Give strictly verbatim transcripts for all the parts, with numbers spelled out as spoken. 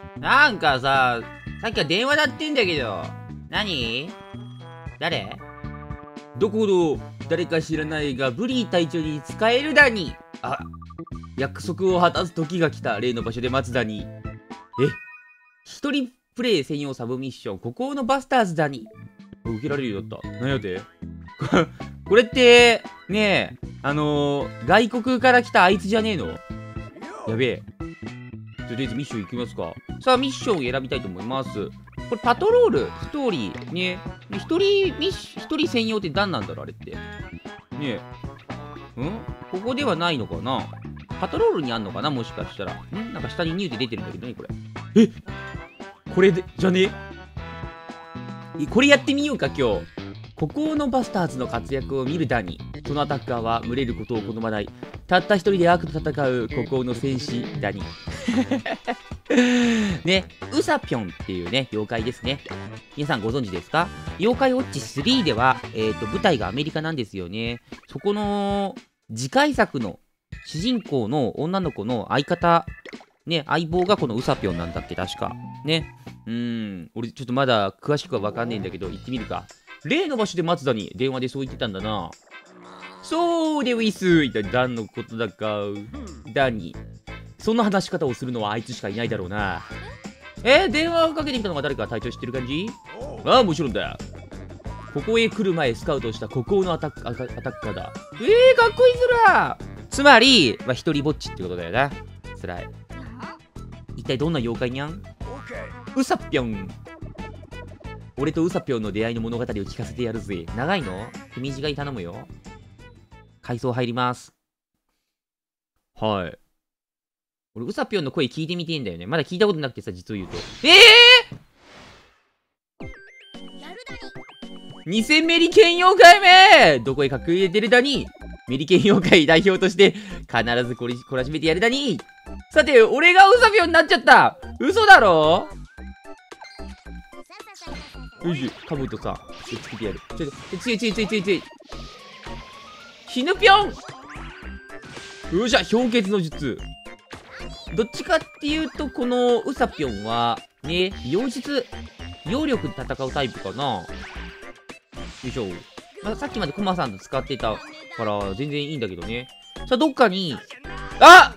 なんかさ、さっきから電話だってんだけど。何？誰？どこの誰か知らないがブリー隊長に使えるだに。あ、約束を果たす時が来た。例の場所で待つだに。え、一人プレイ専用サブミッション、孤高のバスターズだに。受けられるようになった。何やでこれって、ねえ、あのー、外国から来たあいつじゃねえの？やべえ。とりあえずミッション行きますか。さあ、ミッションを選びたいと思います。これ、パトロール、ストーリー、ね。一人、ミッション、一人専用って何なんだろう、あれって。ねえ。ん？ここではないのかな？パトロールにあんのかな、もしかしたら。ん？なんか下にニューって出てるんだけどね、これ。え？これで、じゃねえ？これやってみようか、今日。孤高のバスターズの活躍を見るダニ。そのアタッカーは群れることを好まない。たった一人で悪と戦う孤高の戦士ダニ。ね、ウサピョンっていうね、妖怪ですね。皆さんご存知ですか？妖怪ウォッチスリーでは、えっと、舞台がアメリカなんですよね。そこの、次回作の主人公の女の子の相方、ね、相棒がこのウサピョンなんだっけ、確か。ね。うーん、俺ちょっとまだ詳しくはわかんねえんだけど、行ってみるか。例の場所で松田に電話でそう言ってたんだな。そうでウィス一体何のことだか。ダニ。そんな話し方をするのはあいつしかいないだろうな。えー、電話をかけてきたのが誰か隊長知ってる感じ？ああ、もちろんだ。ここへ来る前スカウトした孤高のアタック、アタッカーだ。えー、かっこいいずら。つまり、まあ、一人ぼっちってことだよな。つらい。一体どんな妖怪にゃん？ウサピョン。俺とウサピョンの出会いの物語を聞かせてやるぜ。長いの？手短に頼むよ。階層入ります。はい。俺、ウサピョンの声聞いてみてんだよね。まだ聞いたことなくてさ、実を言うと。えぇ、ー、偽メリケン妖怪めどこへ隠れてるだに？メリケン妖怪代表として、必ずこり懲らしめてやるだに。さて、俺がウサピョンになっちゃった。嘘だろ？よし、カブトさ、ちょっとつけてやる。ちょっと、ついついついついつい。死ぬぴょん。よっしゃ、氷結の術。どっちかっていうと、このウサピョンは、ね、妖術、妖力で戦うタイプかな。よいしょ。まあ、さっきまでクマさんと使ってたから、全然いいんだけどね。さあ、どっかに、あ！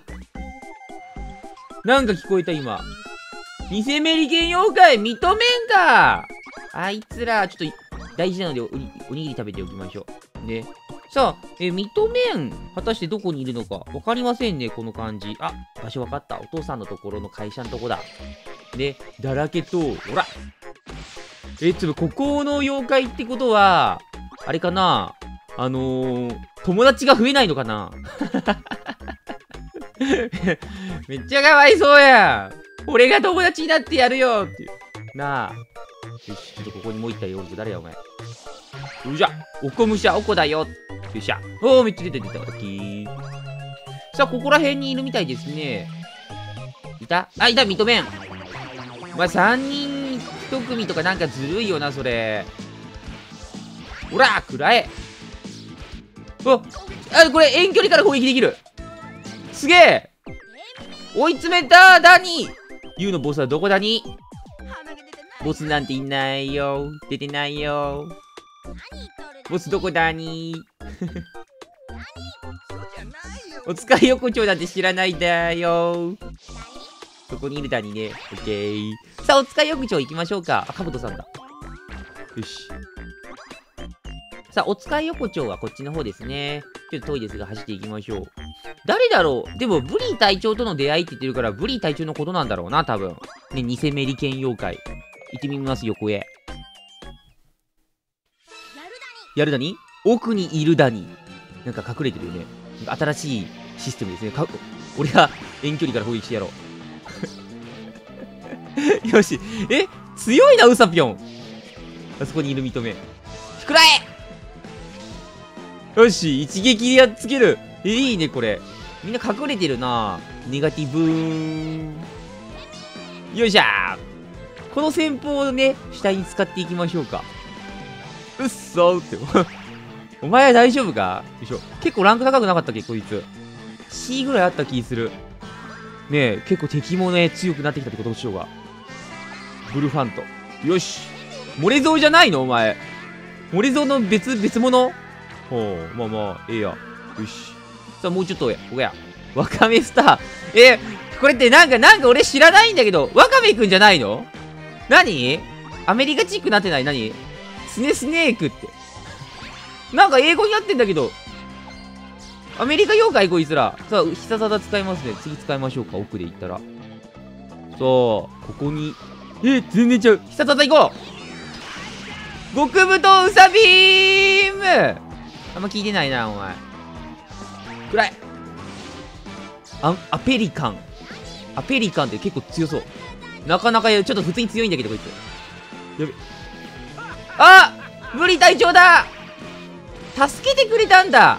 なんか聞こえた、今。偽メリケン妖怪認めんか！あいつら、ちょっと大事なのでお、おにぎり食べておきましょう。ね。さあ、え、認めん。果たしてどこにいるのか。わかりませんね、この感じ。あ、場所わかった。お父さんのところの会社のとこだ。ね。だらけと、ほら。え、つぶ、孤高の妖怪ってことは、あれかな？あのー、友達が増えないのかな？めっちゃかわいそうやん。俺が友達になってやるよっていう。なあ。よし、ちょっとここにもう一体おるぞ。誰やお前。うじゃ、おこむしゃおこだよ。よっしゃ。おー、めっちゃ出て出た。オッケー。さあ、ここら辺にいるみたいですね。いた？あ、いた、認めん。お前さんにんひと組とかなんかずるいよな、それ。ほら、くらえ。お、あ、これ遠距離から攻撃できる。すげえ。追い詰めたダニー。ユウのボスはどこだに？ボスなんていないよ。出てないよ。ボスどこだに？お使い横丁なんて知らないだよ。そこにいるだにね。オッケー。さあ、お使い横丁行きましょうか。あ、カブトさんだ。よし。さあ、お使い横丁はこっちの方ですね。ちょっと遠いですが走っていきましょう。誰だろう？でも、ブリー隊長との出会いって言ってるから、ブリー隊長のことなんだろうな、多分。ね、偽メリケン妖怪。行ってみます、横へ。やるだに？奥にいるだに。なんか隠れてるよね。新しいシステムですね。か俺が遠距離から攻撃してやろう。よし。え？強いな、ウサピョン。あそこにいる認め。くらえ！よし、一撃でやっつける。え、いいね、これ。みんな隠れてるな。ネガティブーン。よいしゃー。この戦法をね、主体に使っていきましょうか。うっそーって。お前は大丈夫か？よいしょ。結構ランク高くなかったっけ、こいつ。C ぐらいあった気する。 ねえ、結構敵もね、強くなってきたってことでしょうが。ブルファント。よし。モレゾウじゃないのお前。モレゾウの別、別物ほう、まあまあ、ええや。よし。さあ、もうちょっとや、ここや。ワカメスター。え、これってなんか、なんか俺知らないんだけど、ワカメくんじゃないの？何？アメリカチックなってない？何？スネスネークって。なんか英語になってんだけど。アメリカ妖怪こいつら。さあ、必殺技使いますね。次使いましょうか。奥で行ったら。さあ、ここに。え、全然ちゃう。必殺技行こう！極太ウサビーム！あんま聞いてないな、お前。暗い。あ、アペリカン。アペリカンって結構強そう。なかなかちょっと普通に強いんだけど、こいつ。やべ。あ！ブリ隊長だ！助けてくれたんだ！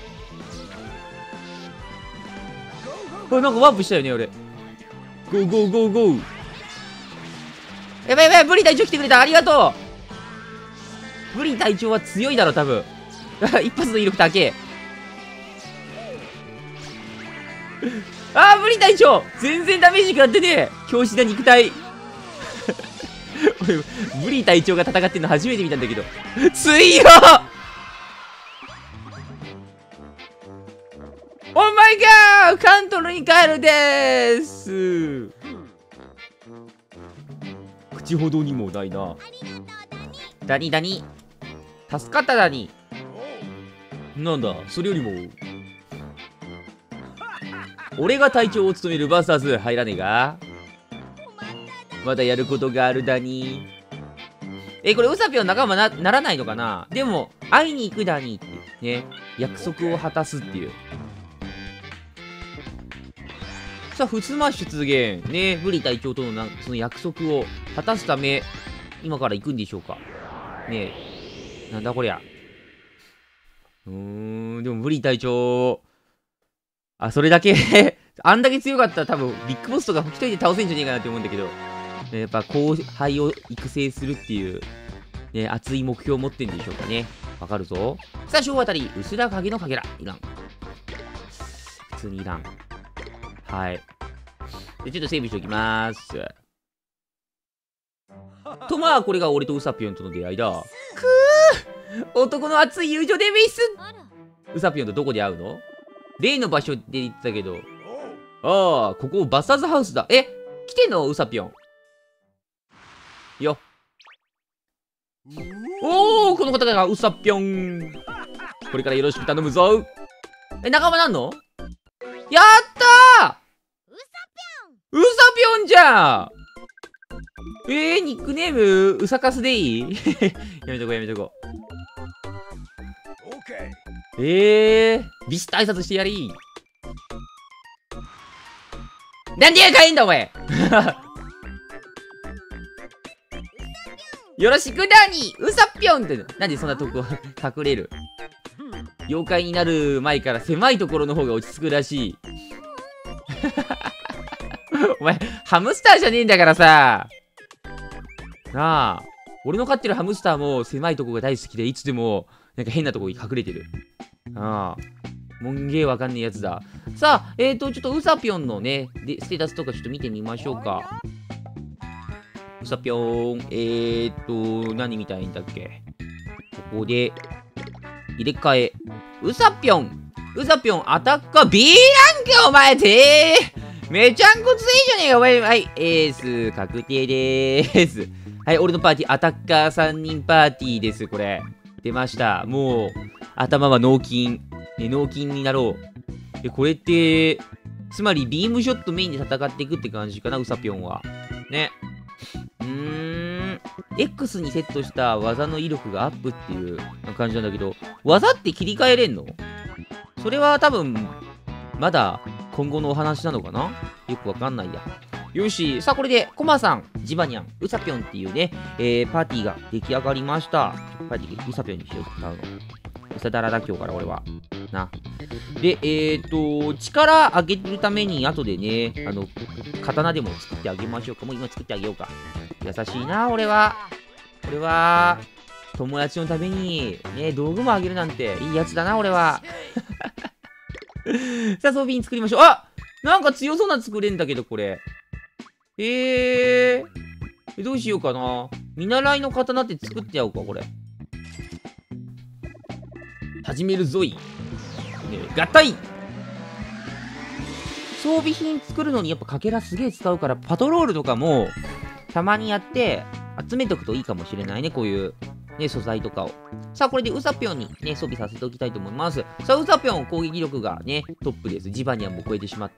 これなんかワープしたよね、俺。ゴーゴーゴーゴー。やばいやばい、ブリ隊長来てくれた！ありがとう！ブリ隊長は強いだろ、多分。一発の威力高え。あー、ブリ隊長全然ダメージ食らってねえ。強靭な肉体。俺、ブリ隊長が戦ってんの初めて見たんだけど。強っ！オーマイガー！カントルに帰るでーす。口ほどにもないな。ダニダニ。助かったダニ。なんだ、それよりも。俺が隊長を務めるバーサス入らねえが。まだやることがあるダニ。え、これウサピョン仲間な、ならないのかな？でも、会いに行くダニっていうね、約束を果たすっていう。さあ、ふすま出現。ね、ブリ隊長とのなその約束を果たすため、今から行くんでしょうか。ねえ、なんだこりゃ。うーん、でもブリ隊長、あ、それだけあんだけ強かったら多分、ビッグボスとか一人で倒せんじゃねえかなって思うんだけど、ね、やっぱ後輩を育成するっていう、ね、熱い目標を持ってんでしょうかね。わかるぞ。さあ、小当たり、薄ら影のかけら。いらん。普通にいらん。はい。で、ちょっとセーブしておきまーす。と、まあ、これが俺とウサピョンとの出会いだ。くー！男の熱い友情デビス！ウサピョンとどこで会うの？例の場所って言ってたけど。ああ、ここバスターズハウスだ。え？来てんの？ウサピョン。よ。おー、この方がウサピョン。これからよろしく頼むぞ。え、仲間なんの？やったー！ウサピョンじゃん！えー、ニックネーム、ウサカスでいい？やめとこうやめとこう。えー、ビシッと挨拶してやり。なんで帰んだお前よろしくだにウサピョンって、なんでそんなとこ隠れる？妖怪になる前から狭いところの方が落ち着くらしい。お前、ハムスターじゃねえんだからさ。なあ、俺の飼ってるハムスターも狭いとこが大好きで、いつでもなんか変なとこに隠れてる。ああ、もんげーわかんねえやつだ。さあ、えーと、ちょっとウサピョンのね、でステータスとかちょっと見てみましょうか。ウサピョン、えーと、何見たいんだっけ？ここで、入れ替え。ウサピョン、ウサピョン、アタッカー ビー ランクお前てー！めちゃんこ強いじゃねえか、お前。はい、エース、確定でーす。はい、俺のパーティー、アタッカーさんにんパーティーです、これ。出ました。もう、頭は脳筋。ね、脳筋になろう。で、これって、つまり、ビームショットメインで戦っていくって感じかな、ウサピョンは。ね。うーん。X にセットした技の威力がアップっていう感じなんだけど、技って切り替えれんの？それは多分、まだ、今後のお話なのかな？よくわかんないや。よし。さあ、これで、コマさん、ジバニャン、ウサピョンっていうね、えー、パーティーが出来上がりました。パーティー、ウサピョンにしよう、使うの。ウサダラだ、今日から俺は。な。で、えーと、力上げるために、後でね、あの、刀でも作ってあげましょうか。もう今作ってあげようか。優しいな、俺は。俺は、友達のために、ね、道具もあげるなんて、いいやつだな、俺は。さあ、装備品作りましょう。あ！ なんか強そうな作れんだけど、これ。えー。どうしようかな。見習いの刀って作ってやろうか、これ。始めるぞい。ねえ、合体装備品作るのにやっぱかけらすげえ使うから、パトロールとかも、たまにやって、集めておくといいかもしれないね、こういう、ね、素材とかを。さあ、これでウサピョンにね、装備させておきたいと思います。さあ、ウサピョン攻撃力がね、トップです。ジバニャンも超えてしまった。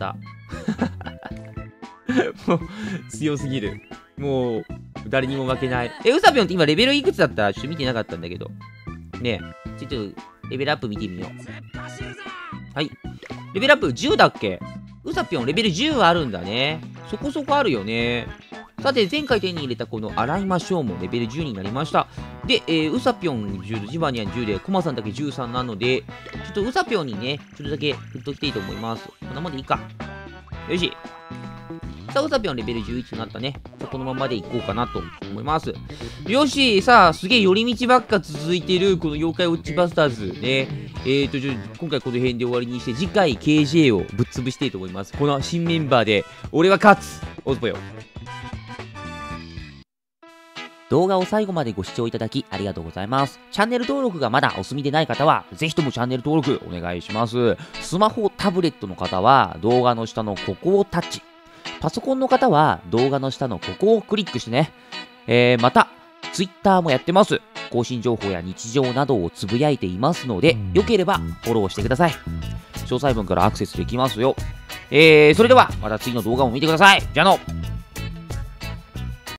もう、強すぎる。もう、誰にも負けない。え、ウサピョンって今レベルいくつだった？ちょっと見てなかったんだけど。ねえ、ちょっと、レベルアップ見てみよう。はい。レベルアップじゅうだっけ？ウサピョンレベルじゅうあるんだね。そこそこあるよね。さて、前回手に入れたこの洗いましょうもレベルじゅうになりました。で、えー、ウサピョンじゅう、ジバニャンじゅうで、コマさんだけじゅうさんなので、ちょっとウサピョンにね、ちょっとだけ振っときたいと思います。こんなもんでいいか。よし。さあ、ウサピョンレベルじゅういちになったね。このままでいこうかなと思います。よし、さあ、すげえ寄り道ばっか続いてる、この妖怪ウォッチバスターズね。えーと、ちょ今回この辺で終わりにして、次回 ケージェー をぶっ潰していと思います。この新メンバーで、俺は勝つオズボよ。動画を最後までご視聴いただきありがとうございます。チャンネル登録がまだお済みでない方は、ぜひともチャンネル登録お願いします。スマホ、タブレットの方は動画の下のここをタッチ。パソコンの方は動画の下のここをクリックしてね。えー、また、Twitter もやってます。更新情報や日常などをつぶやいていますので、よければフォローしてください。詳細文からアクセスできますよ。えー、それではまた次の動画も見てください。じゃあの。